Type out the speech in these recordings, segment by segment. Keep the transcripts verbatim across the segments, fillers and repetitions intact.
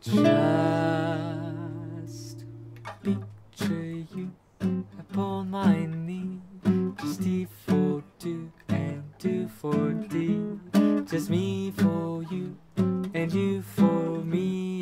Just picture you upon my knee, just D for two and two for D, just me for you and you for me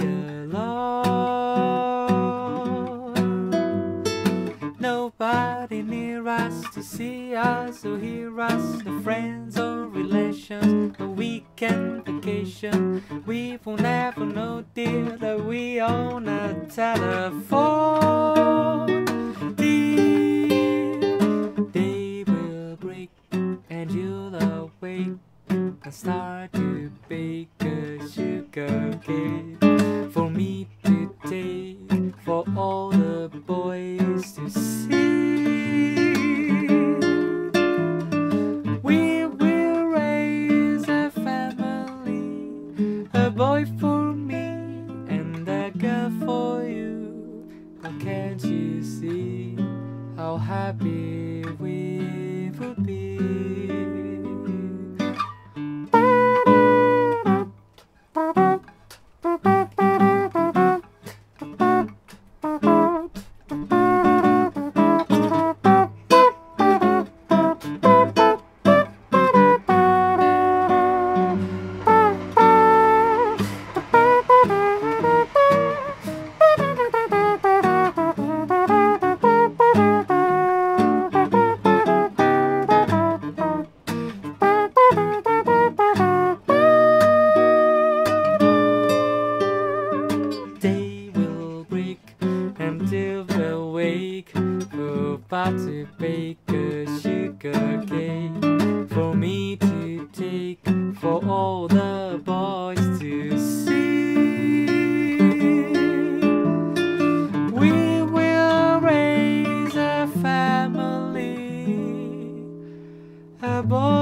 alone. Nobody near us to see us or hear us, no friends or relations, no weekend vacation. We will never know, dear, that we own a telephone. Dear, they will break and you'll awake and start to bake a sugar cake for me to take, for all the boys to see. We will raise a family, a boy for me and a girl for you. But can't you see how happy we would be? Until we're awake, we're about to bake a sugar cake for me to take, for all the boys to see. We will raise a family, a boy